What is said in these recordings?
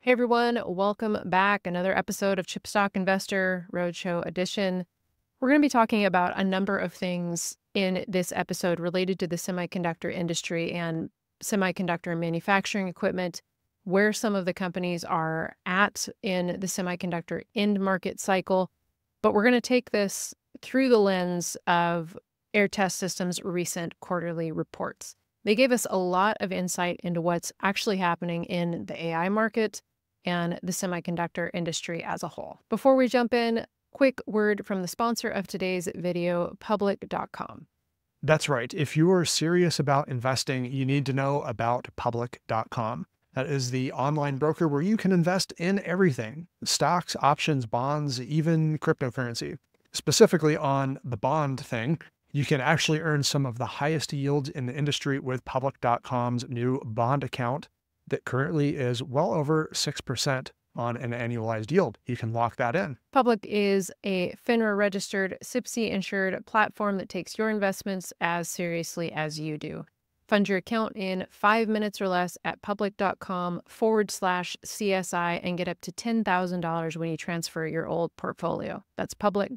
Hey everyone, welcome back. Another episode of Chipstock Investor Roadshow Edition. We're going to be talking about a number of things in this episode related to the semiconductor industry and semiconductor manufacturing equipment, where some of the companies are at in the semiconductor end market cycle. But we're going to take this through the lens of Aehr Test Systems' recent quarterly reports. They gave us a lot of insight into what's actually happening in the AI market and the semiconductor industry as a whole. Before we jump in, quick word from the sponsor of today's video, public.com. That's right. If you are serious about investing, you need to know about public.com. That is the online broker where you can invest in everything: stocks, options, bonds, even cryptocurrency. Specifically on the bond thing, you can actually earn some of the highest yields in the industry with public.com's new bond account that currently is well over 6% on an annualized yield. You can lock that in. Public is a FINRA-registered, SIPC-insured platform that takes your investments as seriously as you do. Fund your account in 5 minutes or less at public.com/CSI and get up to $10,000 when you transfer your old portfolio. That's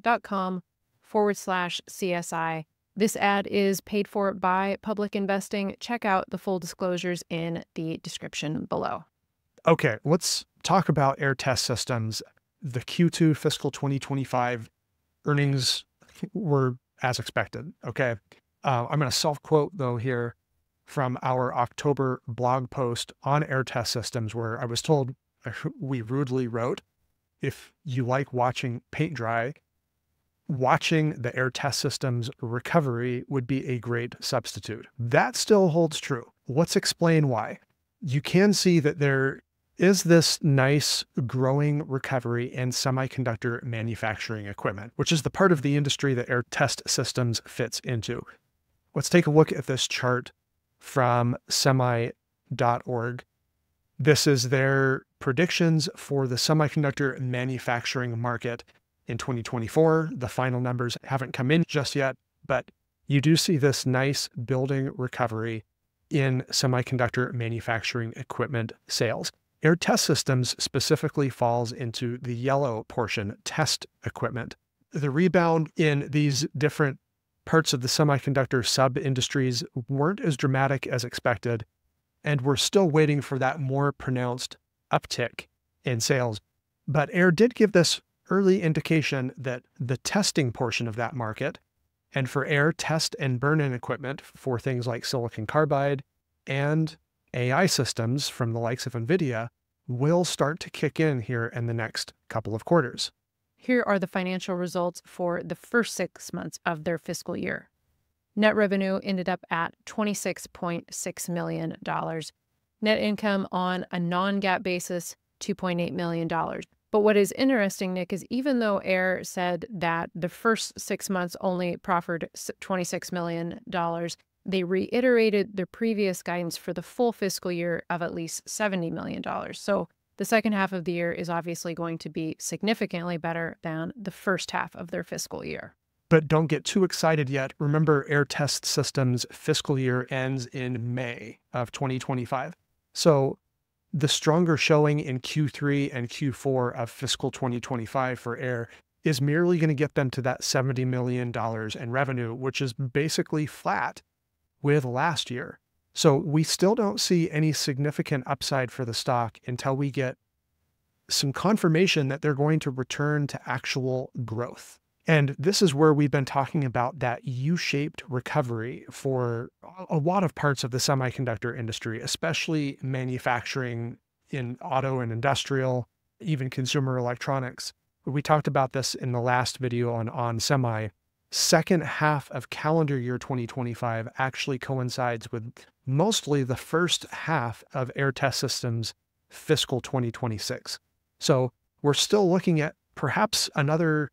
public.com/CSI. This ad is paid for by Public Investing. Check out the full disclosures in the description below. Okay, let's talk about Aehr Test Systems. The Q2 fiscal 2025 earnings were as expected. Okay, I'm going to self-quote though here from our October blog post on Aehr Test Systems, where I was told, we rudely wrote, if you like watching paint dry, watching the Aehr Test Systems recovery would be a great substitute. That still holds true. Let's explain why. You can see that there is this nice growing recovery in semiconductor manufacturing equipment, which is the part of the industry that Aehr Test Systems fits into. Let's take a look at this chart from semi.org. This is their predictions for the semiconductor manufacturing market in 2024. The final numbers haven't come in just yet, but you do see this nice building recovery in semiconductor manufacturing equipment sales. Aehr Test Systems specifically falls into the yellow portion, test equipment. The rebound in these different parts of the semiconductor sub-industries weren't as dramatic as expected, and we're still waiting for that more pronounced uptick in sales. But Aehr did give this early indication that the testing portion of that market, and for Aehr test and burn-in equipment for things like silicon carbide and AI systems from the likes of NVIDIA, will start to kick in here in the next couple of quarters. Here are the financial results for the first 6 months of their fiscal year. Net revenue ended up at $26.6 million. Net income on a non-GAAP basis, $2.8 million. But what is interesting, Nick, is even though Aehr said that the first 6 months only proffered $26 million, they reiterated their previous guidance for the full fiscal year of at least $70 million. So the second half of the year is obviously going to be significantly better than the first half of their fiscal year. But don't get too excited yet. Remember, Aehr Test Systems' fiscal year ends in May of 2025. So the stronger showing in Q3 and Q4 of fiscal 2025 for Aehr is merely going to get them to that $70 million in revenue, which is basically flat with last year. So we still don't see any significant upside for the stock until we get some confirmation that they're going to return to actual growth. And this is where we've been talking about that U-shaped recovery for a lot of parts of the semiconductor industry, especially manufacturing in auto and industrial, even consumer electronics. We talked about this in the last video on semi. Second half of calendar year 2025 actually coincides with mostly the first half of Aehr Test Systems fiscal 2026. So we're still looking at perhaps another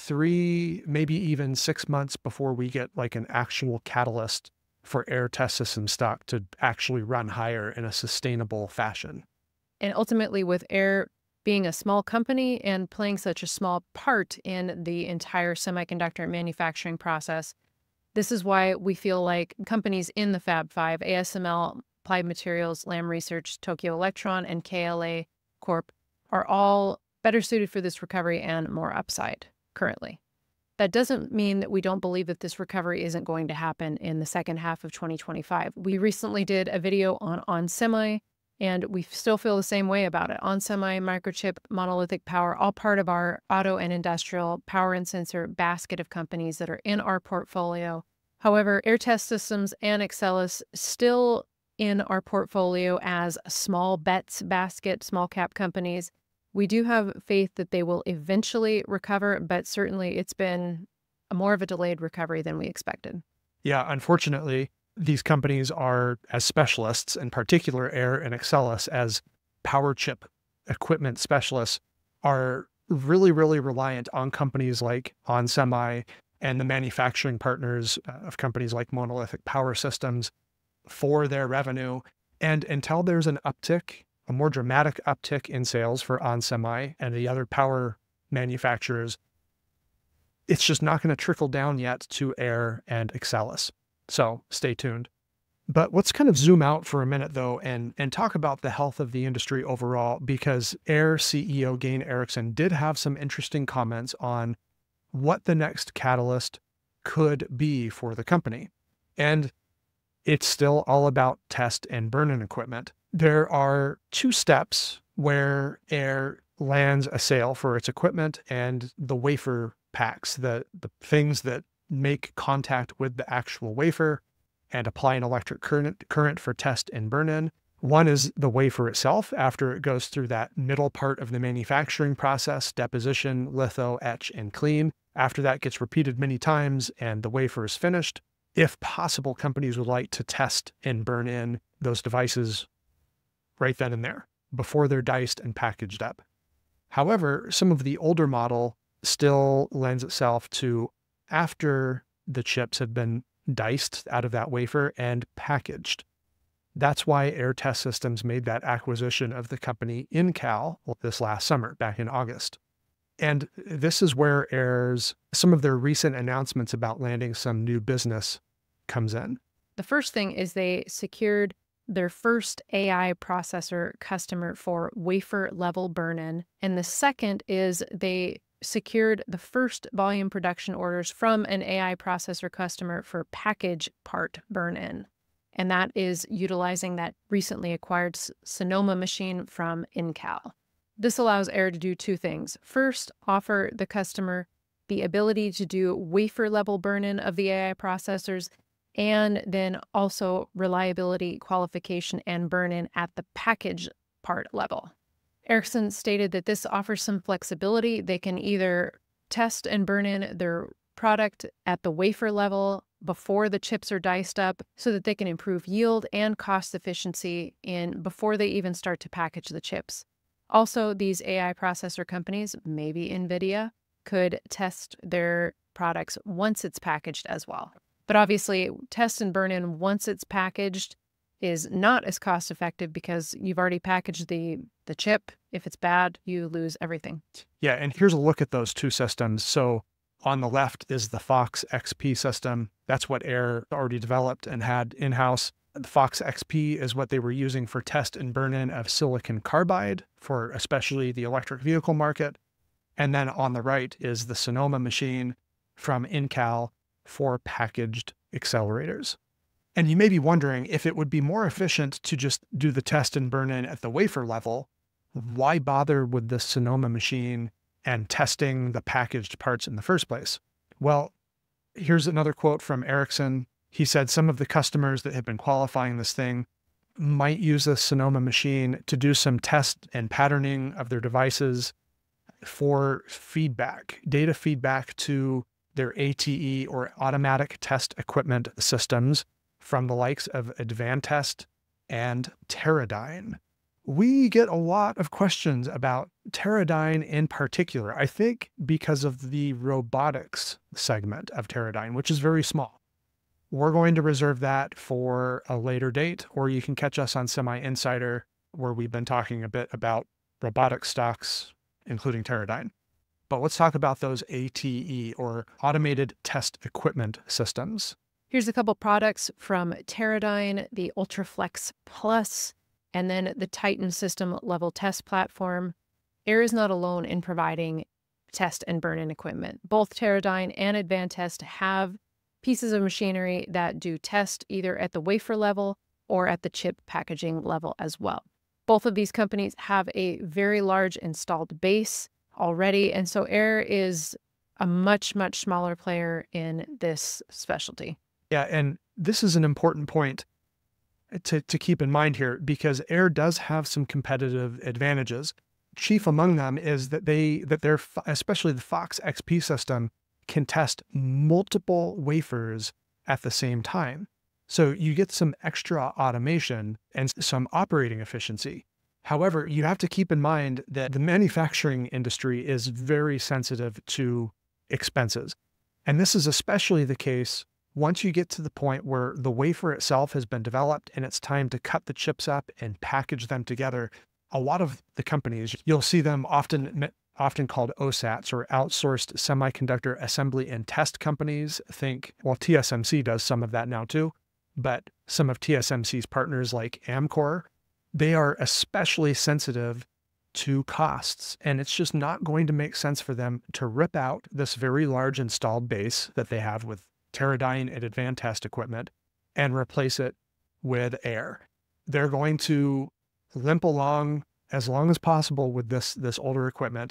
3, maybe even 6 months before we get like an actual catalyst for Aehr Test Systems stock to actually run higher in a sustainable fashion. And ultimately, with Aehr being a small company and playing such a small part in the entire semiconductor manufacturing process, this is why we feel like companies in the Fab 5, ASML, Applied Materials, Lam Research, Tokyo Electron, and KLA Corp are all better suited for this recovery and more upside currently. That doesn't mean that we don't believe that this recovery isn't going to happen in the second half of 2025. We recently did a video on Semi, and we still feel the same way about it. On Semi, microchip, monolithic power, all part of our auto and industrial power and sensor basket of companies that are in our portfolio. However, Aehr Test Systems and Axcelis still in our portfolio as small bets basket, small cap companies. We do have faith that they will eventually recover, but certainly it's been more of a delayed recovery than we expected. Yeah, unfortunately, these companies are, as specialists, in particular Aehr and Axcelis, as power chip equipment specialists, are really, really reliant on companies like onsemi and the manufacturing partners of companies like Monolithic Power Systems for their revenue. And until there's an uptick, a more dramatic uptick in sales for onsemi and the other power manufacturers, it's just not going to trickle down yet to Aehr and Axcelis. So stay tuned. But let's kind of zoom out for a minute, though, and talk about the health of the industry overall, because Aehr CEO Gayn Erickson did have some interesting comments on what the next catalyst could be for the company. And it's still all about test and burn-in equipment. There are two steps where Aehr lands a sale for its equipment and the wafer packs, the things that make contact with the actual wafer and apply an electric current for test and burn-in. One is the wafer itself after it goes through that middle part of the manufacturing process, deposition, litho, etch, and clean. After that gets repeated many times and the wafer is finished, if possible, companies would like to test and burn in those devices right then and there before they're diced and packaged up. However, some of the older model still lends itself to after the chips have been diced out of that wafer and packaged. That's why Aehr Test Systems made that acquisition of the company InCal this last summer, back in August. And this is where some of their recent announcements about landing some new business comes in. The first thing is they secured their first AI processor customer for wafer level burn-in. And the second is they secured the first volume production orders from an AI processor customer for package part burn-in. And that is utilizing that recently acquired Sonoma machine from InCal. This allows Aehr to do two things. First, offer the customer the ability to do wafer level burn-in of the AI processors, and then also reliability, qualification, and burn-in at the package part level. Erickson stated that this offers some flexibility. They can either test and burn in their product at the wafer level before the chips are diced up so that they can improve yield and cost efficiency before they even start to package the chips. Also, these AI processor companies, maybe NVIDIA, could test their products once it's packaged as well. But obviously, test and burn in once it's packaged is not as cost effective because you've already packaged the chip. If it's bad, you lose everything. Yeah, and here's a look at those two systems. So on the left is the Fox XP system. That's what Aehr already developed and had in-house. The Fox XP is what they were using for test and burn-in of silicon carbide for especially the electric vehicle market. And then on the right is the Sonoma machine from InCal for packaged accelerators. And you may be wondering if it would be more efficient to just do the test and burn-in at the wafer level. Why bother with the Sonoma machine and testing the packaged parts in the first place? Well, here's another quote from Erickson. He said some of the customers that have been qualifying this thing might use the Sonoma machine to do some test and patterning of their devices for feedback, data feedback to their ATE or automatic test equipment systems from the likes of Advantest and Teradyne. We get a lot of questions about Teradyne in particular, I think because of the robotics segment of Teradyne, which is very small. We're going to reserve that for a later date, or you can catch us on Semi Insider, where we've been talking a bit about robotic stocks, including Teradyne. But let's talk about those ATE or automated test equipment systems. Here's a couple products from Teradyne, the UltraFlex Plus and then the Titan system level test platform. Aehr is not alone in providing test and burn-in equipment. Both Teradyne and Advantest have pieces of machinery that do test either at the wafer level or at the chip packaging level as well. Both of these companies have a very large installed base already, and so Aehr is a much, much smaller player in this specialty. Yeah, and this is an important point to keep in mind here, because Aehr does have some competitive advantages. Chief among them is that their especially the Fox XP system can test multiple wafers at the same time. So you get some extra automation and some operating efficiency. However, you have to keep in mind that the manufacturing industry is very sensitive to expenses. And this is especially the case once you get to the point where the wafer itself has been developed and it's time to cut the chips up and package them together. A lot of the companies, you'll see them often called OSATs, or outsourced semiconductor assembly and test companies. Well, TSMC does some of that now too, but some of TSMC's partners like Amkor, they are especially sensitive to costs. And it's just not going to make sense for them to rip out this very large installed base that they have with Teradyne and Advantest equipment and replace it with Aehr. They're going to limp along as long as possible with this older equipment.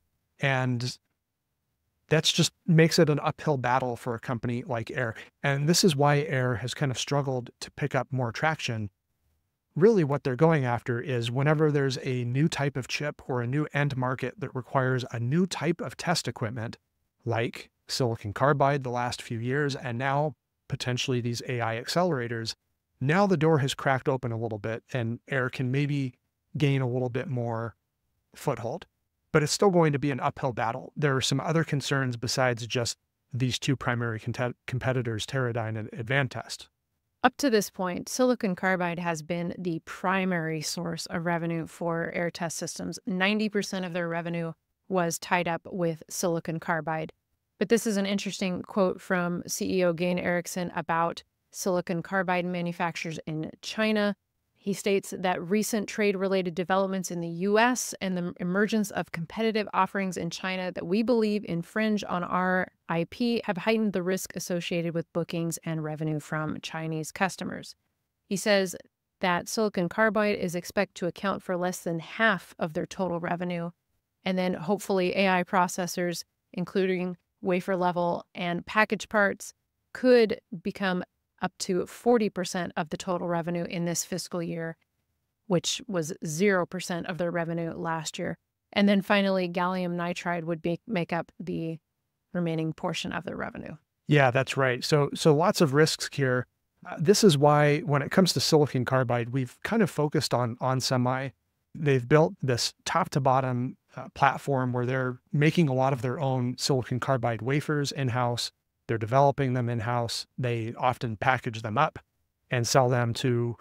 And that's just makes it an uphill battle for a company like Aehr. And this is why Aehr has kind of struggled to pick up more traction. Really what they're going after is whenever there's a new type of chip or a new end market that requires a new type of test equipment, like silicon carbide the last few years, and now potentially these AI accelerators, now the door has cracked open a little bit and Aehr can maybe gain a little bit more foothold. But it's still going to be an uphill battle. There are some other concerns besides just these two primary competitors, Teradyne and Advantest. Up to this point, silicon carbide has been the primary source of revenue for Aehr Test Systems. 90% of their revenue was tied up with silicon carbide. But this is an interesting quote from CEO Gayn Erickson about silicon carbide manufacturers in China. He states that recent trade-related developments in the U.S. and the emergence of competitive offerings in China that we believe infringe on our IP have heightened the risk associated with bookings and revenue from Chinese customers. He says that silicon carbide is expected to account for less than half of their total revenue, and then hopefully AI processors, including wafer level and package parts, could become up to 40% of the total revenue in this fiscal year, which was 0% of their revenue last year. And then finally, gallium nitride would make up the remaining portion of their revenue. Yeah, that's right. So lots of risks here. This is why when it comes to silicon carbide, we've kind of focused on semi. They've built this top to bottom platform where they're making a lot of their own silicon carbide wafers in-house. They're developing them in-house. They often package them up and sell them to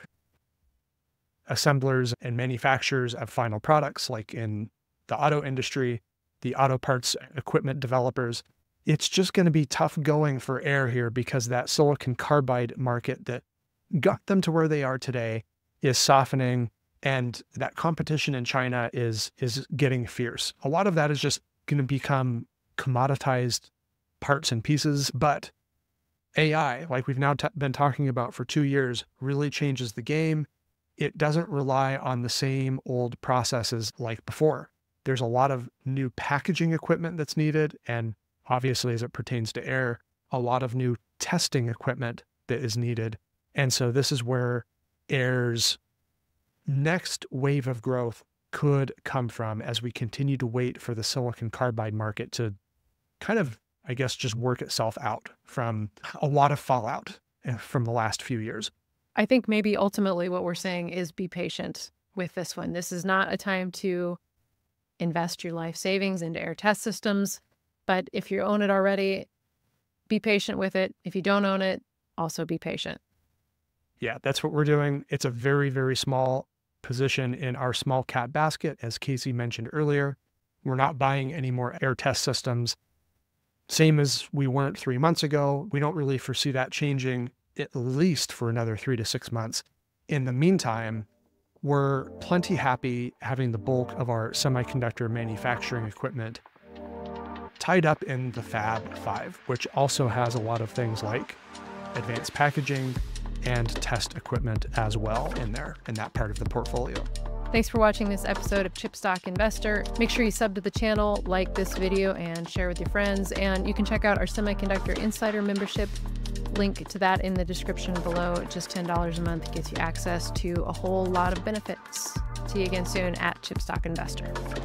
assemblers and manufacturers of final products, like in the auto industry, the auto parts equipment developers. It's just going to be tough going for Aehr here because that silicon carbide market that got them to where they are today is softening, and that competition in China is getting fierce. A lot of that is just going to become commoditized parts and pieces, but AI, like we've now been talking about for 2 years, really changes the game. It doesn't rely on the same old processes like before. There's a lot of new packaging equipment that's needed, and obviously as it pertains to Aehr, a lot of new testing equipment that is needed. And so this is where Aehr's next wave of growth could come from as we continue to wait for the silicon carbide market to kind of, I guess, just work itself out from a lot of fallout from the last few years. I think maybe ultimately what we're saying is be patient with this one. This is not a time to invest your life savings into Aehr Test Systems, but if you own it already, be patient with it. If you don't own it, also be patient. Yeah, that's what we're doing. It's a very, very small position in our small cap basket, as Casey mentioned earlier. We're not buying any more Aehr Test Systems. Same as we weren't 3 months ago. We don't really foresee that changing at least for another 3 to 6 months. In the meantime, we're plenty happy having the bulk of our semiconductor manufacturing equipment tied up in the Fab 5, which also has a lot of things like advanced packaging and test equipment as well in there, in that part of the portfolio. Thanks for watching this episode of Chipstock Investor. Make sure you sub to the channel, like this video, and share with your friends. And you can check out our Semiconductor Insider membership. Link to that in the description below. Just $10 a month gets you access to a whole lot of benefits. See you again soon at Chipstock Investor.